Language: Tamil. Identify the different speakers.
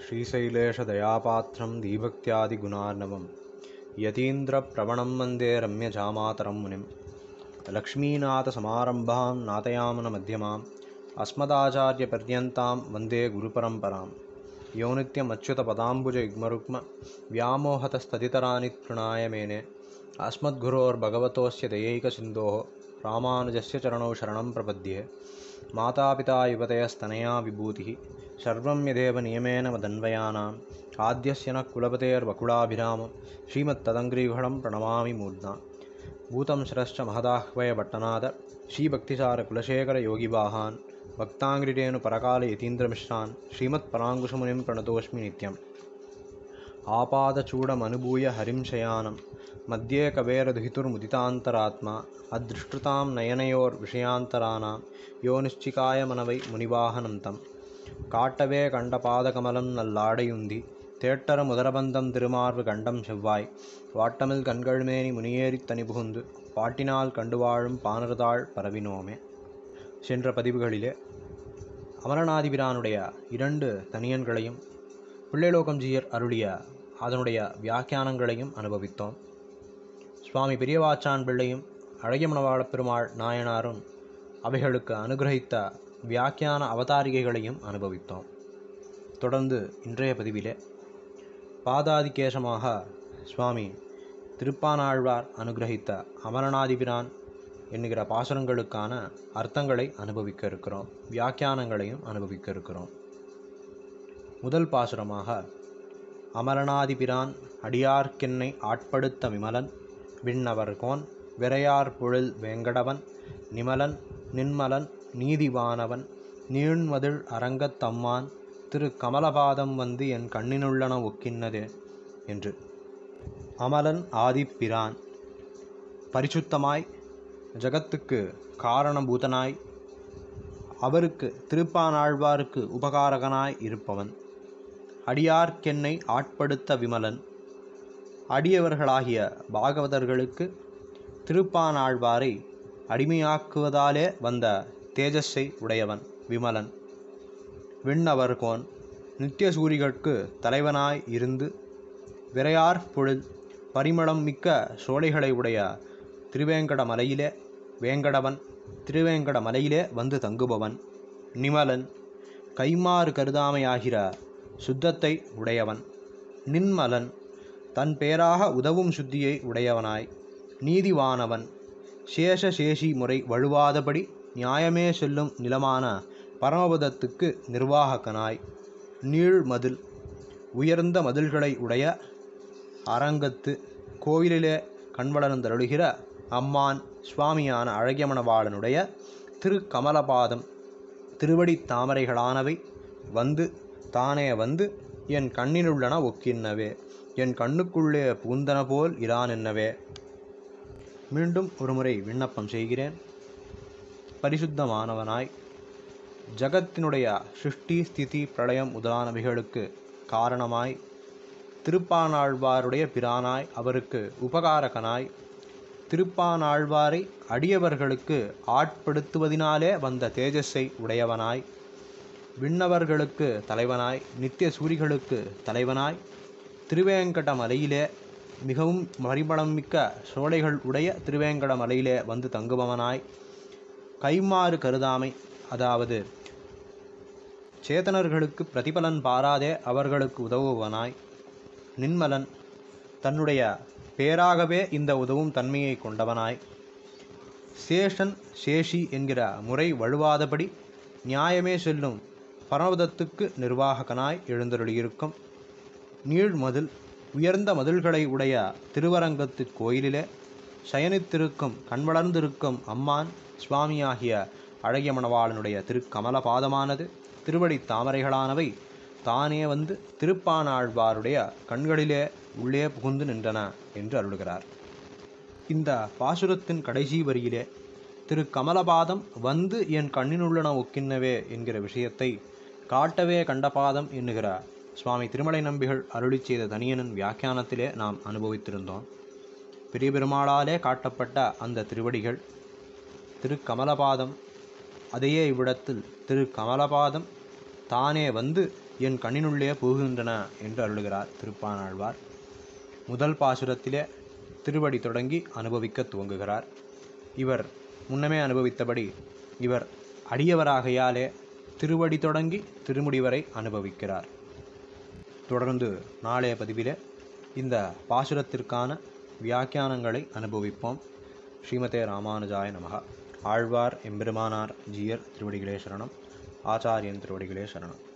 Speaker 1: श्रीशैलेशदयापात्रं दीभक्त्यादिगुणार्णवं यतीन्द्रप्रवणं वन्दे रम्यजामातरं मुनिं लक्ष्मीनाथसमारम्भां नाथयामुनमध्यमाम् अस्मदाचार्यपर्यन्तां वन्दे गुरुपरम्परां यो नित्यमच्युतपदाम्बुजयुग्मरुक्म व्यामोहतस्तदितराणि तृणाय मेने अस्मद्गुरोर्भगवतोऽस्य दयैकसिन्धोः रामानुजस्य चरणौ शरणं प्रपद्ये। मातापिता युवतयस्तनया विभूतिः सर्वं यदेव नियमेन मदन्वयानाम् आद्यस्य नः कुलपतेर्वकुलाभिरामं श्रीमत्तदङ्घ्रियुगलं प्रणमामि मूर्ध्ना। भूतं शिरश्च महदाह्वयभट्टनाद श्रीभक्तिसारकुलशेखरयोगिवाहान् भक्ताङ्घ्रिरेणुपरकालयतीन्द्रमिश्रान् श्रीमत्पराङ्कुशमुनिं प्रणतोऽस्मि नित्यम्। आपादचूडमनुभूय हरिं शयानं मध्ये कवेरदुहितुर्मुदितान्तरात्मा अदृष्टतां नयनयोर्विषयान्तराणां यो निश्चिकायमनवै मुनिवाहनं तं காட்டவே கண்ட பாதகமலம் நல்லாடையுந்தி தேட்டர முதரபந்தம் திருமார்பு கண்டம் செவ்வாய் வாட்டமில் கண்கள்மேனி முனியேறி தனி புகுந்து பாட்டினால் கண்டு வாழும் பானர்தாள் பரவினோமே. சென்ற பதிவுகளிலே அமரநாதிபிரானுடைய 2 தனியன்களையும் பிள்ளைலோகம்ஜியர் அருளிய அதனுடைய வியாக்கியானங்களையும் அனுபவித்தோம். சுவாமி பெரியவாச்சான் பிள்ளையும் அழகியமணவாளப் பெருமாள் நாயனாரும் அவைகளுக்கு அனுகிரகித்த வியாக்கியான அவதாரிகைகளையும் அனுபவித்தோம். தொடர்ந்து இன்றைய பதிவிலே பாதாதிகேசமாக சுவாமி திருப்பானாழ்வார் அனுகிரகித்த அமரநாதிபிரான் என்கிற பாசுரங்களுக்கான அர்த்தங்களை அனுபவிக்க இருக்கிறோம், வியாக்கியானங்களையும் அனுபவிக்க இருக்கிறோம். முதல் பாசுரமாக அமரநாதிபிரான் அடியார்க்கென்னை ஆட்படுத்த விமலன் விண்ணவர்கோன் விரையார் பொழில் வேங்கடவன் நிமலன் நின்மலன் நீதிவானவன் நீண்மதில் அரங்கத்தம்மான் திரு கமலபாதம் வந்து என் கண்ணினுள்ளன ஒக்கின்னதே என்று. அமலன் ஆதிப்பிரான் பரிசுத்தமாய் ஜகத்துக்கு காரணபூதனாய் அவருக்கு திருப்பானாழ்வாருக்கு உபகாரகனாய் இருப்பவன். அடியார்க்கென்னை ஆட்படுத்த விமலன் அடியவர்களாகிய பாகவதர்களுக்கு திருப்பானாழ்வாரை அடிமையாக்குவதாலே வந்த தேஜஸை உடையவன் விமலன். விண்ணவர்கோன் நித்தியசூரிகட்கு தலைவனாய் இருந்து விரையார் பொழில் பரிமளம் மிக்க சோலைகளை உடைய திருவேங்கடமலையிலே வேங்கடவன் திருவேங்கடமலையிலே வந்து தங்குபவன். நிமலன் கைமாறு கருதாமையாகிற சுத்தத்தை உடையவன். நின்மலன் தன் பேராக உதவும் சுத்தியை உடையவனாய். நீதிவானவன் சேஷசேஷி முறை வழுவாதபடி நியாயமே செல்லும் நிலமான பரமபதத்துக்கு நிர்வாகக்கனாய். நீழ்மதில் உயர்ந்த மதில்களை உடைய அரங்கத்து கோவிலிலே கண்வளர்ந்தருளுகிற அம்மான் சுவாமியான அழகியமணவாளனுடைய திரு கமலபாதம் திருவடி தாமரைகளானவை வந்து தானே வந்து என் கண்ணினுள்ளன ஒக்கின்னவே என் கண்ணுக்குள்ளே பூந்தன போல் இரான் என்னவே. மீண்டும் ஒருமுறை விண்ணப்பம் செய்கிறேன். பரிசுத்தமானவனாய் ஜகத்தினுடைய சிருஷ்டி ஸ்திதி பிரளயம் முதலானவைகளுக்கு காரணமாய் திருப்பானாழ்வாருடைய பிரானாய் அவருக்கு உபகாரகனாய் திருப்பானாழ்வாரை அடியவர்களுக்கு ஆட்படுத்துவதினாலே வந்த தேஜஸை உடையவனாய் விண்ணவர்களுக்கு தலைவனாய் நித்திய சூரிகளுக்கு தலைவனாய் திருவேங்கடமலையிலே மிகவும் பரிமளம் மிக்க சோலைகள் உடைய திருவேங்கடமலையிலே வந்து தங்குபவனாய். கைமாறு கருதாமை அதாவது சேத்தனர்களுக்கு பிரதிபலன் பாராதே அவர்களுக்கு உதவுவனாய். நின்மலன் தன்னுடைய பேராகவே இந்த உதவும் தன்மையை கொண்டவனாய். சேஷன் சேஷி என்கிற முறை வழுவாதபடி நியாயமே செல்லும் பரமபதத்துக்கு நிர்வாககனாய் எழுந்தருளியிருக்கும். நீழ்மதில் உயர்ந்த மதில்களை உடைய திருவரங்கத்து கோயிலிலே சயனித்திருக்கும் கண்வளர்ந்திருக்கும் அம்மான் சுவாமியாகிய அழகியமணவாளனுடைய திருக்கமலபாதமானது திருவடி தாமரைகளானவை தானே வந்து திருப்பானாழ்வாருடைய கண்களிலே உள்ளே புகுந்து நின்றன என்று அருளுகிறார். இந்த பாசுரத்தின் கடைசி வரியிலே திரு கமலபாதம் வந்து என் கண்ணினுள்ளன ஒக்கின்னவே என்கிற விஷயத்தை காட்டவே கண்டபாதம் என்கிற சுவாமி திருமலை நம்பிகள் அருளி செய்த தனியனின் வியாக்கியானத்திலே நாம் அனுபவித்திருந்தோம். பெரிய பெருமாளாலே காட்டப்பட்ட அந்த திருவடிகள் திருக்கமலபாதம், அதையே இவ்விடத்தில் திருக்கமலபாதம் தானே வந்து என் கண்ணினுள்ளே புகுகின்றன என்று அருளுகிறார் திருப்பாணாழ்வார். முதல் பாசுரத்திலே திருவடி தொடங்கி அனுபவிக்க துவங்குகிறார். இவர் முன்னமே அனுபவித்தபடி இவர் அடியவராகையாலே திருவடி தொடங்கி திருமுடி வரை அனுபவிக்கிறார். தொடர்ந்து நாளைய பதிவிலே இந்த பாசுரத்திற்கான வியாக்கியானங்களை அனுபவிப்போம். ஸ்ரீமதே ராமானுஜாய நமஹ. ஆழ்வார் எம்பெருமானார் ஜீயர் திருவடிகளே சரணம். ஆச்சாரியன் திருவடிகளே சரணம்.